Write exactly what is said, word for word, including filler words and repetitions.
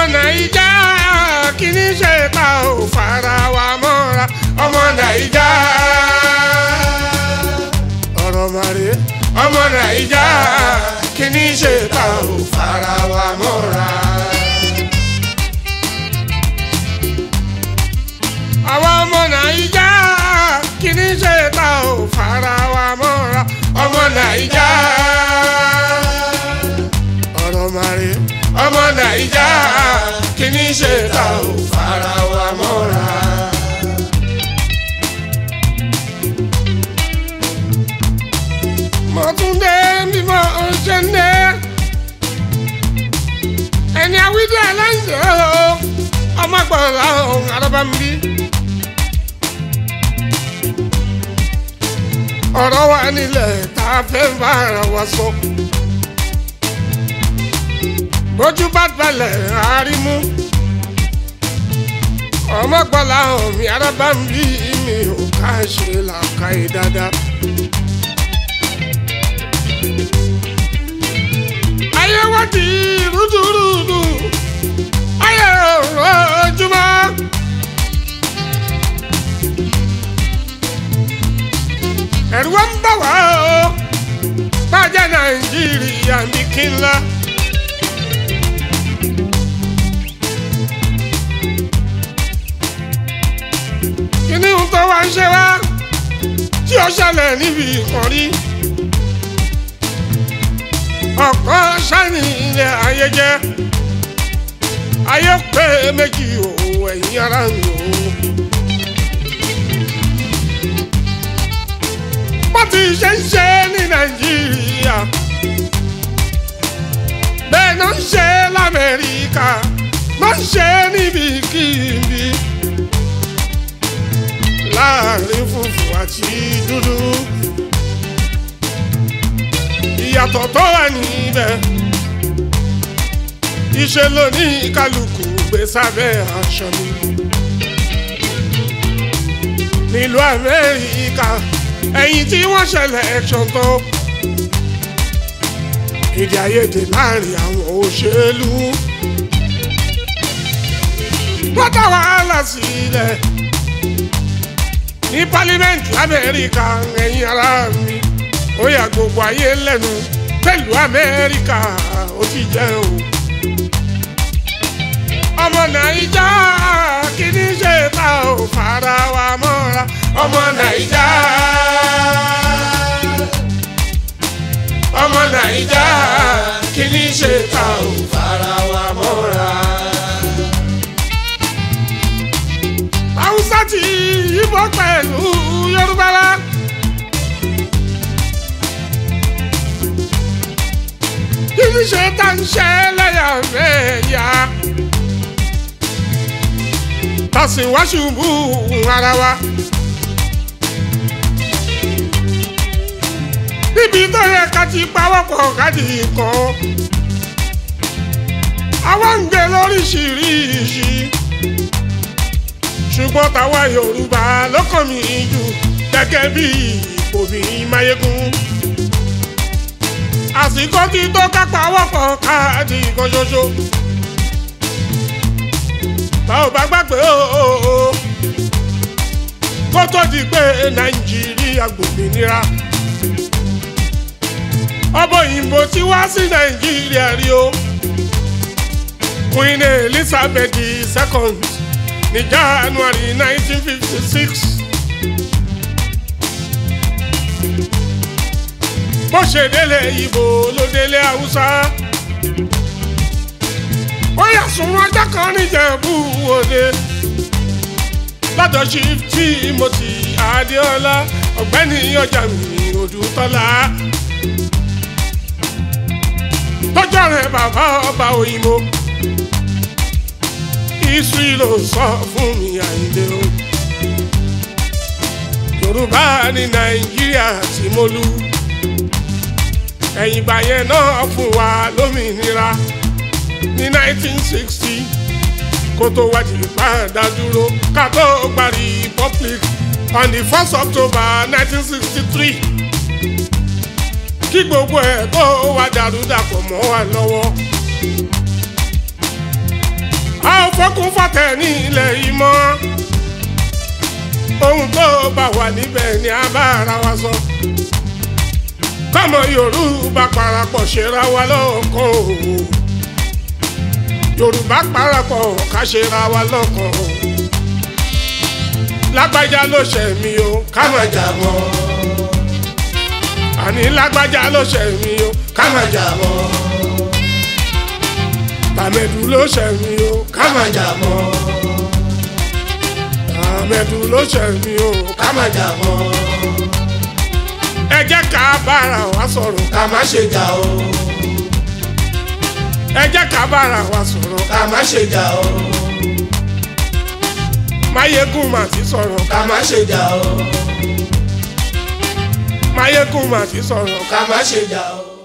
Naija kí ni ṣe ta ò fara wa mọ́ra ọmọ Naija ọ̀rọ̀ màrí ọmọ Naija kí ni ṣe ta ò fara wa mọ́ra. àwọn ọmọ Naija kí ni ṣe ta ò fara wa mọ́ra ọmọ Naija ọ̀rọ̀ màrí ọmọ Naija kí ni ṣe ta ò fara wa mọ́ra. mo tún dé bí mo ṣe ń dé ẹni àwídìí aláǹdẹ̀ ọmọ gbọ́dọ̀ ọ̀hún arábàmbí. ọ̀rọ̀ wa nílẹ̀ tá a fẹ́ bá ara wa sọ. bójú bá balẹ̀ àárímú ọmọ gbọ́dọ̀ ọ̀hún mi arábàmbí mi ò ká ṣe làákàyè dáadáa. ayé wá di rúdurùdu ayé ọ̀rọ̀ ojúmọ́. ẹ̀rù wa ń bà wá o bàjẹ́ Nàìjíríà ní kí n lọ. kíní ń tó wá ń ṣe wá tí ó ṣẹlẹ̀ níbi ìkànnì. ọ̀pọ̀ sani ilẹ̀ ayé jẹ́ ayé pé méjì o ẹ̀yin ara mi o. bó ti ṣe ń ṣe ní Nàìjíríà bẹ́ẹ̀ náà ń ṣe l'Amẹ́ríkà máa ń ṣe níbikíbi láàrin funfun àti dúdú. ìyàtọ̀ tó wà níbẹ̀ iṣẹ́ ló ní kálukú gbé sábẹ́ aṣọ mi. nílùú Amẹ́ríkà ẹ̀yìn tí wọ́n ṣẹlẹ̀ ẹ̀ṣọ́ tó èdè àìyedè láàrin àwọn òṣèlú wọ́n dá wàhálà sílẹ̀ ní pálímẹ́ǹtì Amẹ́ríkà ẹ̀yin ará mi. ó yà gbogbo ayé lẹ́nu pẹ̀lú Amẹ́ríkà ó ti jẹ́ o. ọmọ Naija kí ni ṣe ta ò fara wa mọ́ra ọmọ Naija ọmọ Naija kí ni ṣe ta ò fara wa mọ́ra. Haúsá ti Ìgbò pẹ̀lú Yorùbá la. kí ni ṣe tá ń ṣe lẹ́yàmẹ̀yà tá sì wá ṣubú ara wa. níbi tó yẹ ká ti pawọ́pọ̀ káàdì kan àwa ń gbé lóríṣiríṣi ṣùgbọ́n táwa Yorùbá ló kàn mí jù gẹ́gẹ́ bí òbí máyégún. àsìkò tí tó ká pawọ́pọ̀ káàdì kan ṣoṣo tá ò bá gbàgbé o kó tó di pé Nàìjíríà gbòmìnira ọba òyìnbó tí wá sí Nàìjíríà rí o. Queen Elizabeth the second ní January nineteen fifty six. bó ṣe délé Ìgbò ló délé Haúsá. ó yà sùn ọjọ́ kan níjẹ̀bú Òde lọ́dọ̀ Chief Timothy Adéọlá ọ̀gbẹ́ni Ọ̀jàmí Odùtọ́lá. tọ́jọ́ rẹ̀ bàbá ọba òyìnbó history ló sọ fún mi Àyìndé o. Yorùbá ní Nàìjíríà tí mo lù ẹ̀yìn ìgbà yẹn náà fún wa lómìnira ní nineteen sixty kó tó wá di padà dúró ká tó gba republic on the first October nineteen sixty three. kí gbogbo ẹ̀ tó wá dàrú dàpọ̀ mọ́ wa lọ́wọ́. sókun fọ́tẹ̀ ní ilẹ̀ yìí mọ́ ohun tó bá wà níbẹ̀ ni a bá ara wa sọ kọ́mọ Yorùbá parapọ̀ ṣera wa lọ́kàn o Yorùbá parapọ̀ ká ṣera wa lọ́kàn o lágbájá ló ṣẹ̀ mí o ká má jà mọ́ àní lágbájá ló ṣẹ̀ mí o ká má jà mọ́ tàmẹ̀dù ló ṣẹ̀ mí o ká má jà mọ́ tàmẹ̀dù ló ṣẹ̀ mí o ká má jà mọ́ ẹ jẹ́ ká bára wa sọ̀rọ̀ ká má ṣe jà o ẹ jẹ́ ká bára wa sọ̀rọ̀ ká má ṣe jà o Máyégún mà ti sọ̀rọ̀ ká má ṣe jà o Máyégún mà ti sọ̀rọ̀ ká má ṣe jà o.